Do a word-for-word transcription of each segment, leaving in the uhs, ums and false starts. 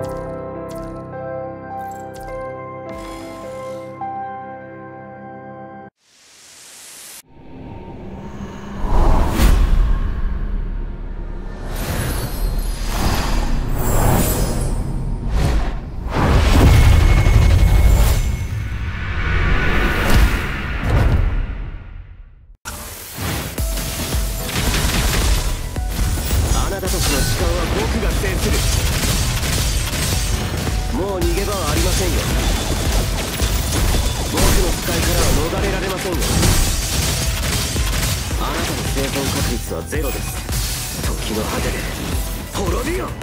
もう逃げ場はありませんよ。僕の使いからは逃れられませんよ。あなたの生存確率はゼロです。時の果てで滅びよ。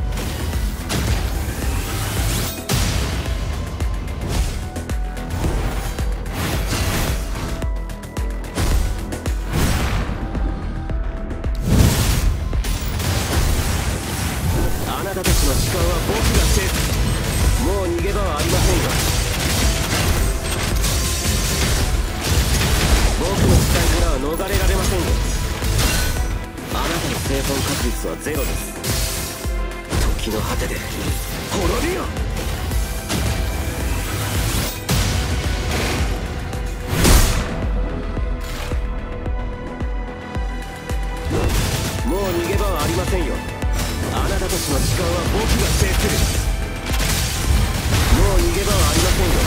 あなたたちの時間は僕が制す。もう逃げ場はありませんよ。僕の使いからは逃れられませんよ。あなたの生存確率はゼロです。時の果てで滅びよ。もう逃げ場はありませんよ。あなたたちの時間は僕が制する。もう逃げ場はありませんよ。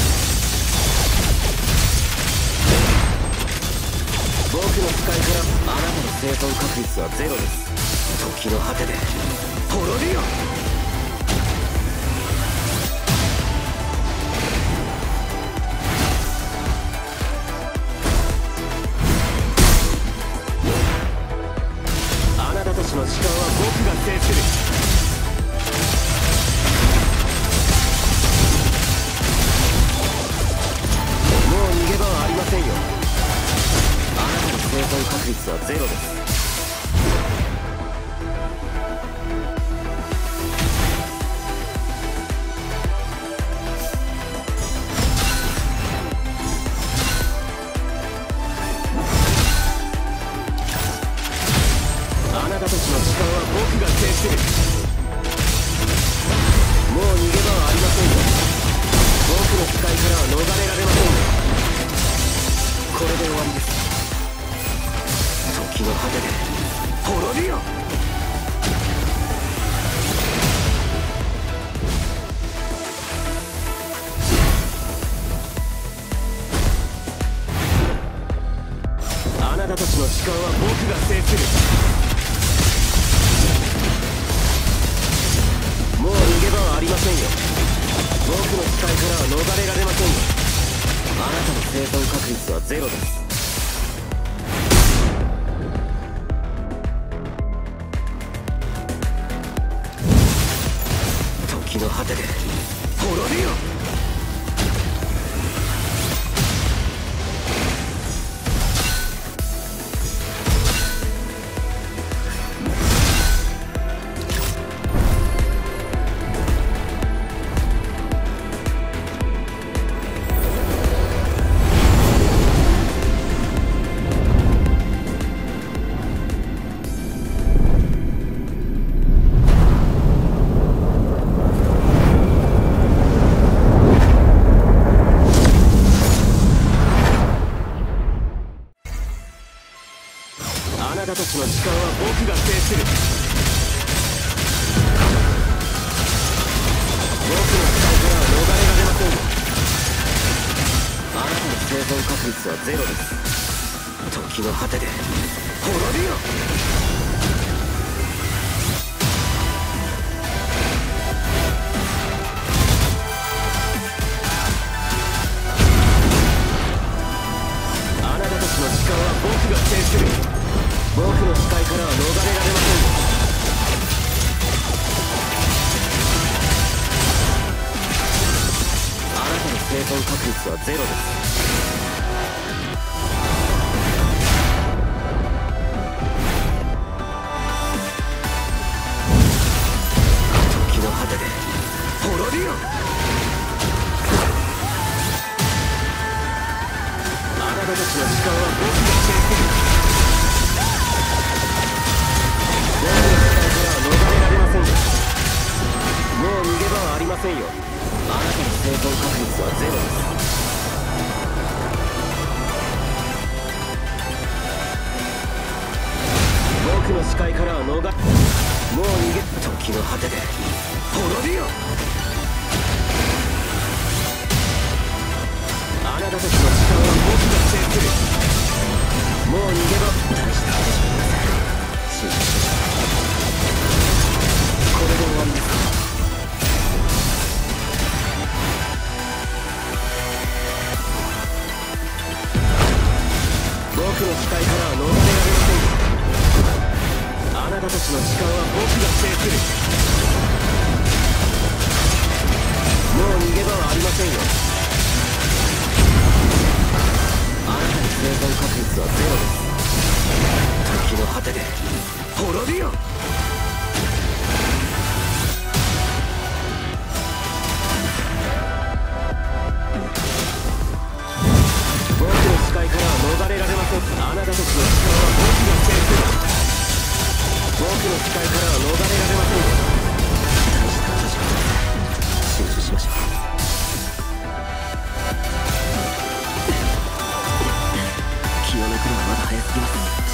僕の使いからあなたの生存確率はゼロです。時の果てで滅びよ。あなたたちの時間は僕が制する。生存確率はゼロです。あなたたちの時間は僕が制する。もう逃げ場はありませんよ。僕の使いからは逃れられませんよ。これで終わりです。時の果てで滅びよ。あなたたちの時間は僕が制する。もう逃げ場はありませんよ。僕の使いからは逃れられませんよ。あなたの生存確率はゼロです。時の果てで滅びよ。あなたたちの時間は僕が制する。僕の使いからは逃れられませんよ。あなたの生存確率はゼロです。時の果てで滅びよ。あなたたちの時間は僕が制する。僕の視界からは逃れられませんよ。あなたの生存確率はゼロです。時の果てで滅びよ。あなたたちの時間は僕が制する。僕の使いからは逃れられませんよ。もう逃げ場はせんよ。あなたの生存確率はゼロです。僕の視界からは逃れ、もう逃げ、時の果てで滅びよ。あなたたちの時間は僕が制する。もう逃げ場、大した話じゃありません。信じてください。これで終わりですか。僕の視界からは逃れられませんよ。あなたたちの時間は僕が制する。もう逃げ場はありませんよ。あなたの生存確率はゼロです。時の果てで滅びよ。僕の視界からは逃れられません。あなたたちの時間は僕が制する。僕の視界からは逃れられませんよ。大した話は集中しましょう。気を抜くのはまだ早すぎます。